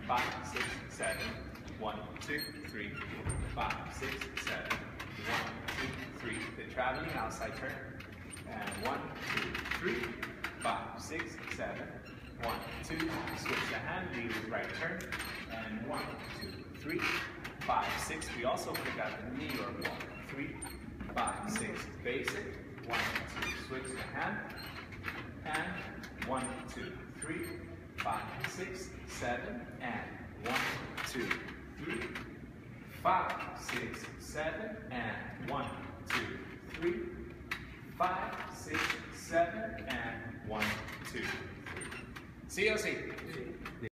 5, 6, 7. 1, 2, 3, 4, 5, 6, 7. 1, 2, 3. The traveling outside turn. And 1, 2, 3, 5, 6, 7. 1, 2. Switch the hand. Lead with right turn. And 1, 2, 3, 5, 6. We also forgot the knee or 1, 3, 5, 6. Basic. 1, 2. Switch the hand. And 1, 2, 3, 5, 6, 7. And 1, 2, 3, 5, 6, 7. And 1, 2, 3, 5, 6, 7. And 1, 2, 3. See you, see.